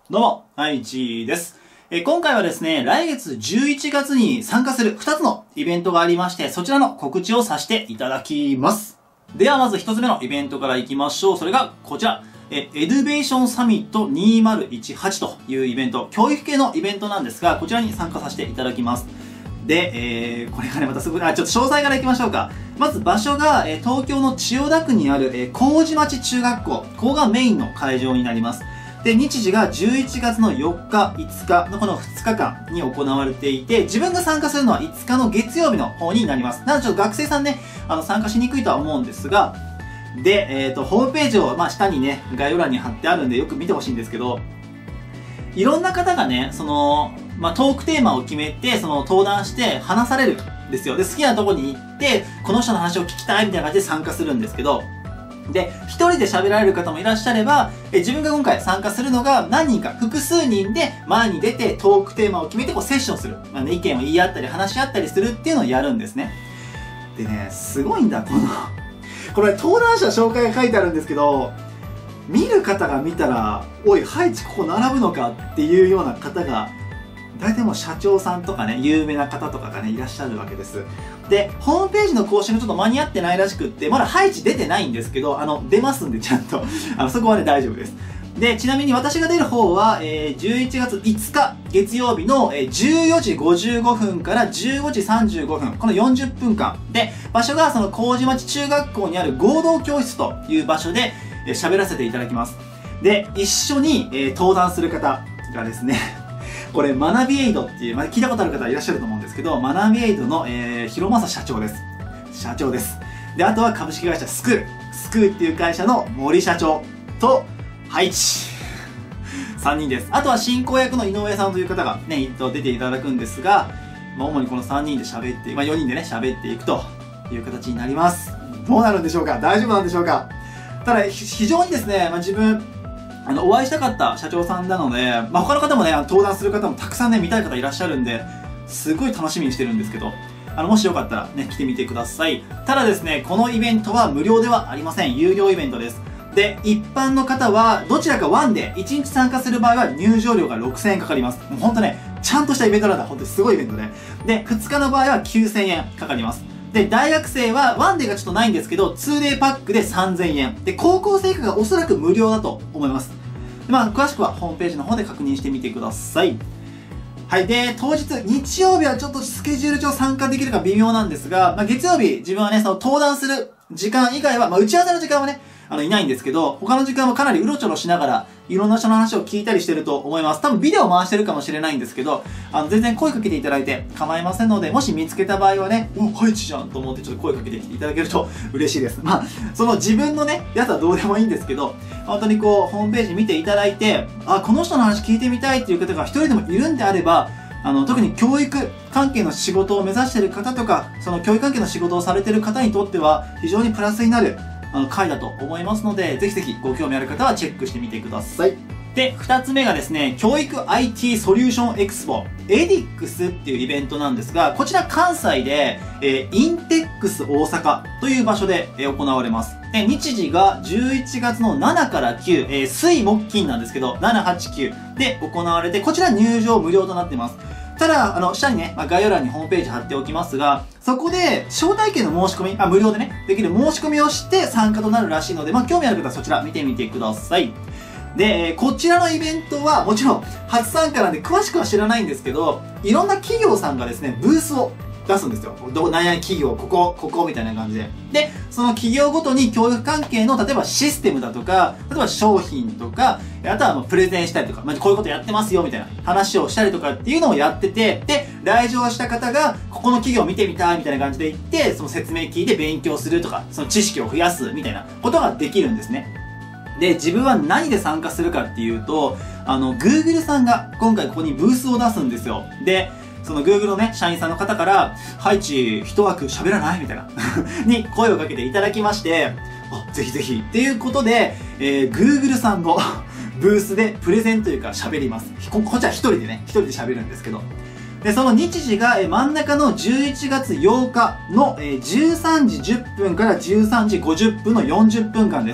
どうも、愛知です。今回はですね、来月11月に参加する2つのイベントがありまして、そちらの告知をさせていただきます。ではまず1つ目のイベントからいきましょう。それがこちら。エデュベーションサミット2018というイベント、教育系のイベントなんですが、こちらに参加させていただきます。で、これがね、またすごい、ちょっと詳細からいきましょうか。まず場所が、東京の千代田区にある、麹町中学校。ここがメインの会場になります。で、日時が11月の4日、5日のこの2日間に行われていて、自分が参加するのは5日の月曜日の方になります。なのでちょっと学生さんね、参加しにくいとは思うんですが、で、ホームページを、下にね、概要欄に貼ってあるんでよく見てほしいんですけど、いろんな方がね、トークテーマを決めて、登壇して話されるんですよ。で、好きなとこに行って、この人の話を聞きたいみたいな感じで参加するんですけど、で、一人で喋られる方もいらっしゃれば、自分が今回参加するのが何人か、複数人で前に出てトークテーマを決めてセッションする。意見を言い合ったり話し合ったりするっていうのをやるんですね。でね、すごいんだ、これ登壇者紹介が書いてあるんですけど、見る方が見たら、おい、配置ここ並ぶのかっていうような方が、大体もう社長さんとかね、有名な方とかがね、いらっしゃるわけです。で、ホームページの更新がちょっと間に合ってないらしくって、まだ配置出てないんですけど、出ますんでちゃんと、そこはね、大丈夫です。で、ちなみに私が出る方は、11月5日月曜日の14時55分から15時35分、この40分間。で、場所がその麹町中学校にある合同教室という場所で喋らせていただきます。で、一緒に登壇する方がですね、これ、学びエイドっていう、聞いたことある方いらっしゃると思うんですけど、学びエイドの、広政社長です。社長です。で、あとは株式会社スクーっていう会社の森社長と、配置。3人です。あとは進行役の井上さんという方がね、出ていただくんですが、主にこの3人で喋って、4人でね、喋っていくという形になります。どうなるんでしょうか？大丈夫なんでしょうか？ただ、非常にですね、自分、お会いしたかった社長さんなので、他の方もね、登壇する方もたくさんね、見たい方いらっしゃるんで、すごい楽しみにしてるんですけど、もしよかったらね、来てみてください。ただですね、このイベントは無料ではありません。有料イベントです。で、一般の方は、どちらかワンで1日参加する場合は入場料が6000円かかります。もうほんとね、ちゃんとしたイベントなんだ。ほんとにすごいイベントで。で、2日の場合は9000円かかります。で、大学生はワンデーがちょっとないんですけど、2デーパックで3000円。で、高校生以下がおそらく無料だと思います。で、詳しくはホームページの方で確認してみてください。はい。で、当日、日曜日はちょっとスケジュール上参加できるか微妙なんですが、月曜日、自分はね、登壇する時間以外は、打ち合わせの時間はね、いないんですけど、他の時間はかなりうろちょろしながら、いろんな人の話を聞いたりしてると思います。多分ビデオ回してるかもしれないんですけど、全然声かけていただいて構いませんので、もし見つけた場合はね、ハイチじゃんと思ってちょっと声かけてきていただけると嬉しいです。その自分のね、やつはどうでもいいんですけど、本当にホームページ見ていただいて、この人の話聞いてみたいっていう方が一人でもいるんであれば、特に教育関係の仕事を目指している方とか、その教育関係の仕事をされている方にとっては、非常にプラスになる、回だと思いますので、ぜひぜひご興味ある方はチェックしてみてください。で、2つ目がですね、教育 IT ソリューションエクスポ、エディックスっていうイベントなんですが、こちら関西で、インテックス大阪という場所で、行われます。で、日時が11月の7から9、水木金なんですけど、7、8、9で行われて、こちら入場無料となっています。ただ、下にね、概要欄にホームページ貼っておきますが、そこで、招待券の申し込み、無料でね、できる申し込みをして参加となるらしいので、興味ある方はそちら見てみてください。で、こちらのイベントは、もちろん、初参加なんで詳しくは知らないんですけど、いろんな企業さんがですね、ブースを出すんですよ。何々企業、ここ、みたいな感じで。で、その企業ごとに教育関係の、例えばシステムだとか、例えば商品とか、あとはプレゼンしたりとか、こういうことやってますよ、みたいな話をしたりとかっていうのをやってて、で、来場した方が、ここの企業見てみたい、みたいな感じで言って、その説明聞いて勉強するとか、その知識を増やす、みたいなことができるんですね。で、自分は何で参加するかっていうと、Google さんが今回ここにブースを出すんですよ。で、その Google のね、社員さんの方から、ハイチ、一枠喋らないみたいなに声をかけていただきまして、ぜひぜひっていうことで、Google さんのブースでプレゼンというか喋ります。こっちは一人で喋るんですけど。で、その日時が真ん中の11月8日の13時10分から13時50分の40分間です。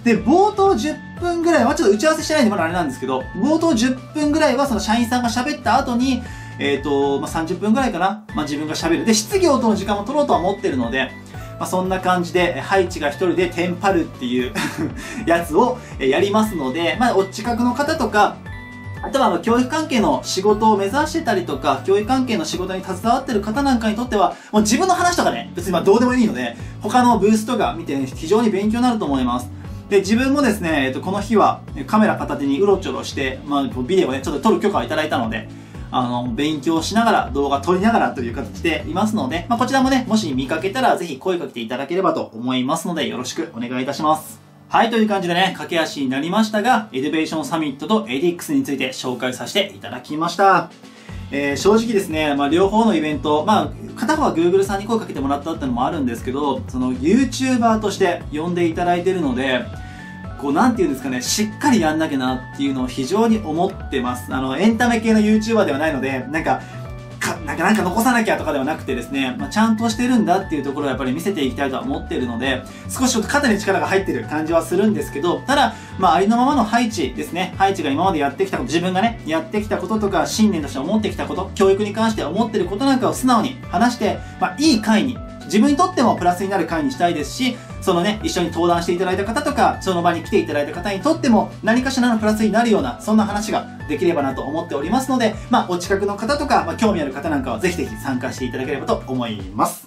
で、冒頭10分ぐらいは、ちょっと打ち合わせしてないんでまだあれなんですけど、冒頭10分ぐらいはその社員さんが喋った後に、30分ぐらいかな。自分が喋る。で、質疑応答の時間も取ろうとは思ってるので、そんな感じで、ハイチが一人でテンパるっていうやつをやりますので、お近くの方とか、あとは教育関係の仕事を目指してたりとか、教育関係の仕事に携わってる方なんかにとっては、もう自分の話とかね、別にどうでもいいので、他のブースとか見て、非常に勉強になると思います。で、自分もですね、この日はカメラ片手にうろちょろして、ビデオね、ちょっと撮る許可をいただいたので、勉強しながら、動画撮りながらという形でいますので、こちらもね、もし見かけたらぜひ声かけていただければと思いますので、よろしくお願いいたします。はい、という感じでね、駆け足になりましたが、エデュベーションサミットとエディックスについて紹介させていただきました。正直ですね、両方のイベント、片方は Google さんに声かけてもらったってのもあるんですけど、その YouTuber として呼んでいただいてるので、なんていうんですかね、しっかりやんなきゃなっていうのを非常に思ってます。エンタメ系の YouTuber ではないので、なんか残さなきゃとかではなくてですね、ちゃんとしてるんだっていうところをやっぱり見せていきたいとは思っているので、少しちょっと肩に力が入ってる感じはするんですけど、ただ、ありのままのハイチですね。ハイチが今までやってきたこと、自分がね、やってきたこととか、信念として思ってきたこと、教育に関して思ってることなんかを素直に話して、いい会に、自分にとってもプラスになる会にしたいですし、そのね、一緒に登壇していただいた方とか、その場に来ていただいた方にとっても何かしらのプラスになるような、そんな話ができればなと思っておりますので、お近くの方とか、興味ある方なんかはぜひぜひ参加していただければと思います。